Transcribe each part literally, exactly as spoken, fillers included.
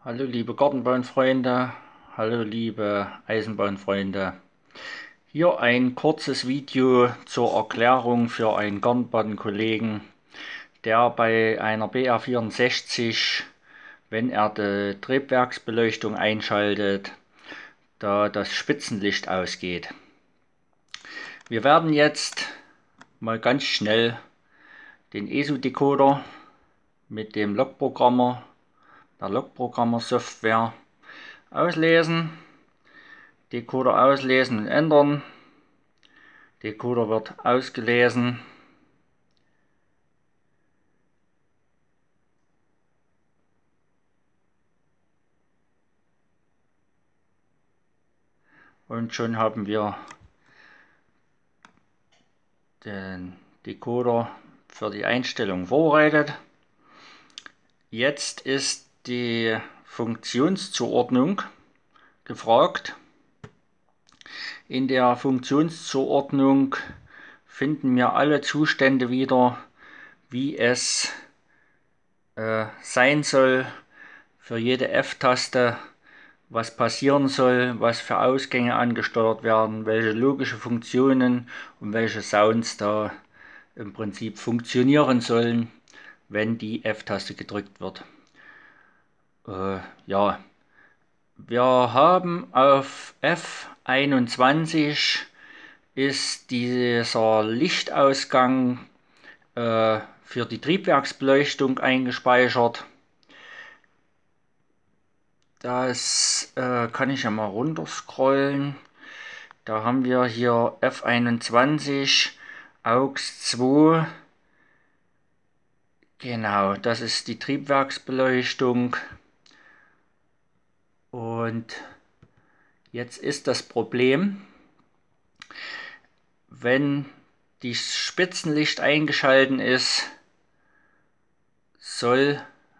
Hallo liebe Gartenbaufreunde, hallo liebe Eisenbahnfreunde. Hier ein kurzes Video zur Erklärung für einen Gartenbahnkollegen, der bei einer B R vierundsechzig, wenn er die Triebwerksbeleuchtung einschaltet, da das Spitzenlicht ausgeht. Wir werden jetzt mal ganz schnell den E S U-Decoder mit dem Logprogrammer der Logprogrammer-Software auslesen, Decoder auslesen und ändern. Decoder wird ausgelesen. Und schon haben wir den Decoder für die Einstellung vorbereitet. Jetzt ist die Funktionszuordnung gefragt. In der Funktionszuordnung finden wir alle Zustände wieder, wie es äh, sein soll für jede F-Taste, was passieren soll, was für Ausgänge angesteuert werden, welche logische Funktionen und welche Sounds da im Prinzip funktionieren sollen, wenn die F-Taste gedrückt wird. Äh, ja, wir haben auf F einundzwanzig ist dieser Lichtausgang äh, für die Triebwerksbeleuchtung eingespeichert. Das äh, kann ich ja mal runter scrollen. Da haben wir hier F einundzwanzig, A U X zwei. Genau, das ist die Triebwerksbeleuchtung. Und jetzt ist das Problem, wenn das Spitzenlicht eingeschaltet ist, soll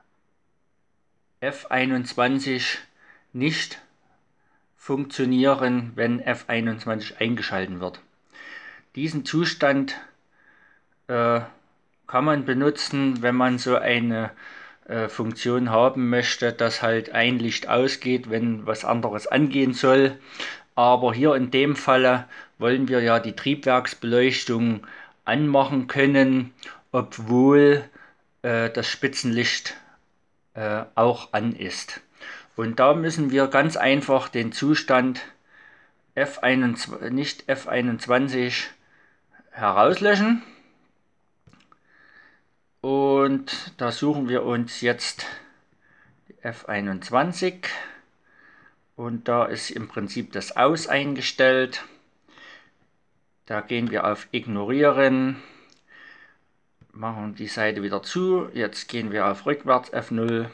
F einundzwanzig nicht funktionieren, wenn F einundzwanzig eingeschaltet wird. Diesen Zustand äh, kann man benutzen, wenn man so eine äh, Funktion haben möchte, dass halt ein Licht ausgeht, wenn was anderes angehen soll. Aber hier in dem Falle wollen wir ja die Triebwerksbeleuchtung anmachen können, obwohl äh, das Spitzenlicht äh, auch an ist. Und da müssen wir ganz einfach den Zustand F einundzwanzig, nicht F einundzwanzig herauslöschen. Und da suchen wir uns jetzt F einundzwanzig und da ist im Prinzip das Aus eingestellt. Da gehen wir auf Ignorieren, machen die Seite wieder zu. Jetzt gehen wir auf Rückwärts F null.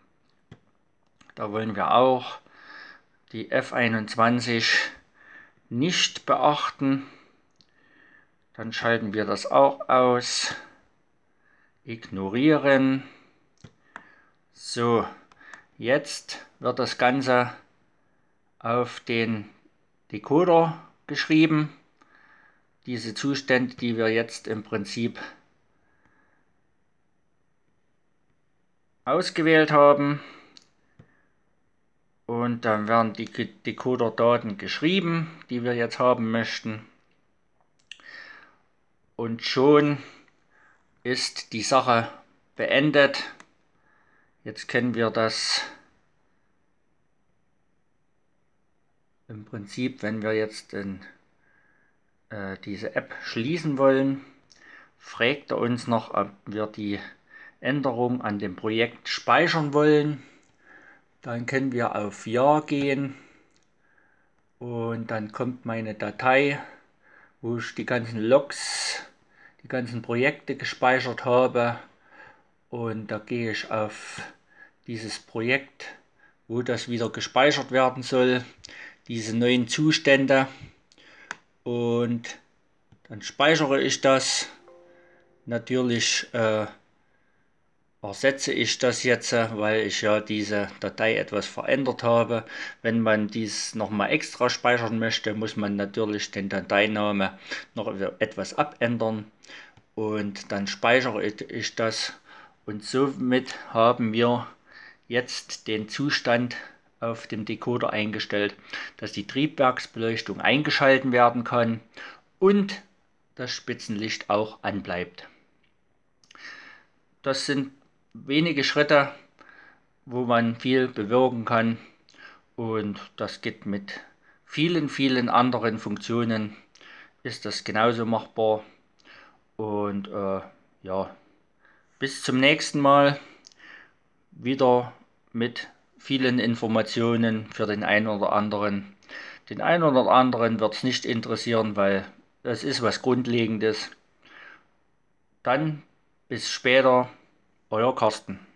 Da wollen wir auch die F einundzwanzig nicht beachten. Dann schalten wir das auch aus. Ignorieren. So, jetzt wird das Ganze auf den Decoder geschrieben. Diese Zustände, die wir jetzt im Prinzip ausgewählt haben. Und dann werden die Decoder-Daten geschrieben, die wir jetzt haben möchten. Und schon ist die Sache beendet. Jetzt können wir das im Prinzip, wenn wir jetzt in, äh, diese App schließen wollen, fragt er uns noch, ob wir die Änderung an dem Projekt speichern wollen. Dann können wir auf Ja gehen und dann kommt meine Datei, wo ich die ganzen Logs, die ganzen Projekte gespeichert habe. Und da gehe ich auf dieses Projekt, wo das wieder gespeichert werden soll, diese neuen Zustände. Und dann speichere ich das. Natürlich äh, ersetze ich das jetzt, weil ich ja diese Datei etwas verändert habe. Wenn man dies nochmal extra speichern möchte, muss man natürlich den Dateinamen noch etwas abändern. Und dann speichere ich das. Und somit haben wir jetzt den Zustand auf dem Decoder eingestellt, dass die Triebwerksbeleuchtung eingeschalten werden kann und das Spitzenlicht auch anbleibt. Das sind wenige Schritte, wo man viel bewirken kann, und das geht mit vielen, vielen anderen Funktionen, ist das genauso machbar. Und äh, ja, bis zum nächsten Mal wieder mit vielen Informationen für den einen oder anderen. Den einen oder anderen wird es nicht interessieren, weil es ist was Grundlegendes. Dann bis später, euer Carsten.